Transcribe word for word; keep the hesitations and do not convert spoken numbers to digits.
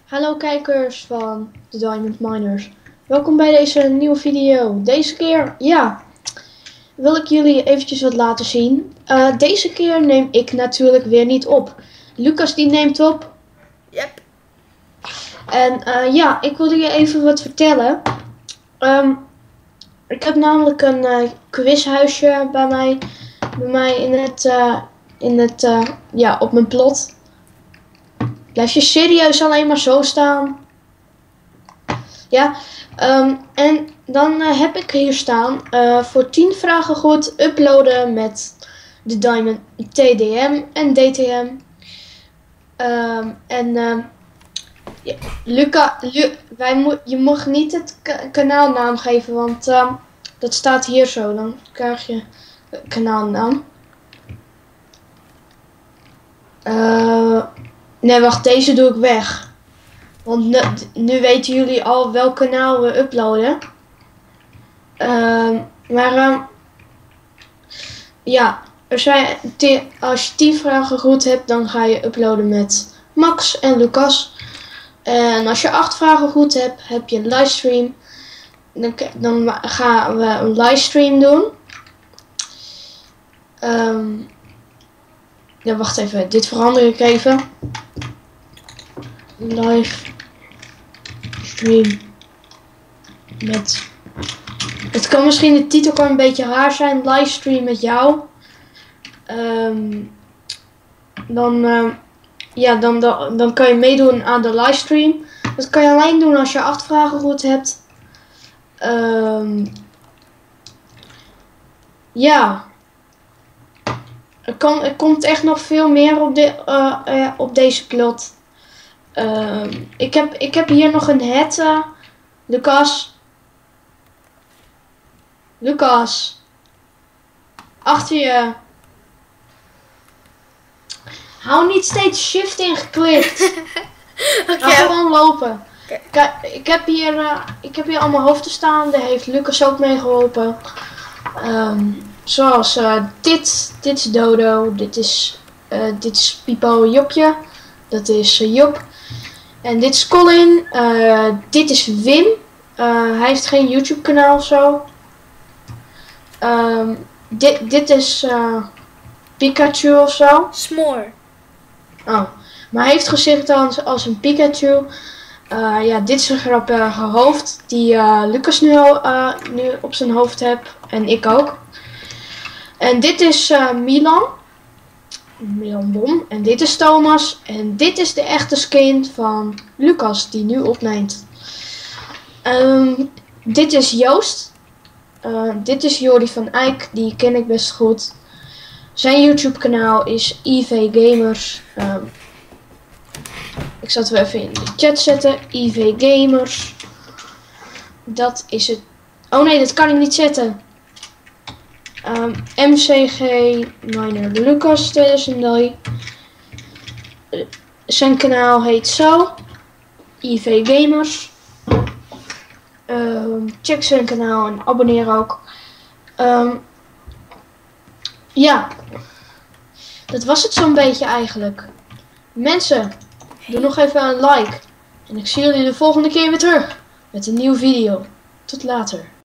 Hallo kijkers van de Diamond Miners. Welkom bij deze nieuwe video. Deze keer, ja, wil ik jullie eventjes wat laten zien. Uh, deze keer neem ik natuurlijk weer niet op. Lucas die neemt op. Yep. En uh, ja, ik wilde je even wat vertellen. Um, ik heb namelijk een uh, quizhuisje bij mij, bij mij in het, uh, in het uh, ja, op mijn plot. Blijf je serieus alleen maar zo staan? Ja, um, en dan uh, heb ik hier staan uh, voor tien vragen goed uploaden met de Diamond T D M en D T M. Um, en uh, ja, Luca, Lu wij mo je mag niet het kanaalnaam geven, want uh, dat staat hier zo. Dan krijg je kanaalnaam. Uh, nee, wacht, deze doe ik weg. Want nu, nu weten jullie al welk kanaal we uploaden. Uh, maar uh, ja, er zijn als je tien vragen goed hebt, dan ga je uploaden met Max en Lucas. En als je acht vragen goed hebt, heb je een livestream. Dan, dan gaan we een livestream doen. Um, ja, wacht even. Dit verander ik even. Live stream met. Het kan misschien de titel kan een beetje raar zijn. Livestream met jou. Um, dan, uh, ja, dan, dan, dan kan je meedoen aan de livestream. Dat kan je alleen doen als je acht vragen goed hebt. Um, ja. Er, kan, er komt echt nog veel meer op, de, uh, uh, op deze plot. Uh, ik, heb, ik heb hier nog een het. Uh, Lucas. Lucas. Achter je. Hou niet steeds shift ingeklikt. Okay. Ga gewoon lopen. Okay. Kijk, ik heb hier, uh, ik heb hier allemaal hoofden staan. Daar heeft Lucas ook mee geholpen. Um, zoals uh, dit. Dit is Dodo. Dit is, uh, dit is Pipo Jopje. Dat is uh, Job. En dit is Colin. Uh, dit is Wim. Uh, hij heeft geen YouTube kanaal of zo. Um, dit, dit is uh, Pikachu of zo. Smoor. Oh. Maar hij heeft gezicht als, als een Pikachu. Uh, ja, dit is een grappige hoofd. Die uh, Lucas nu, al, uh, nu op zijn hoofd heeft. En ik ook. En dit is uh, Milan. Milan Bom. En dit is Thomas. En dit is de echte skin van Lucas die nu opneemt. Um, dit is Joost. Uh, dit is Jordi van Eyck. Die ken ik best goed. Zijn YouTube kanaal is I V Gamers. Um, ik zal het wel even in de chat zetten. I V Gamers. Dat is het. Oh nee, dat kan ik niet zetten. Um, M C G Miner Lucas tweeduizend drie. Uh, zijn kanaal heet zo. I V Gamers. Um, check zijn kanaal en abonneer ook. Um, ja. Dat was het zo'n beetje eigenlijk. Mensen, doe nog even een like. En ik zie jullie de volgende keer weer terug. Met een nieuwe video. Tot later.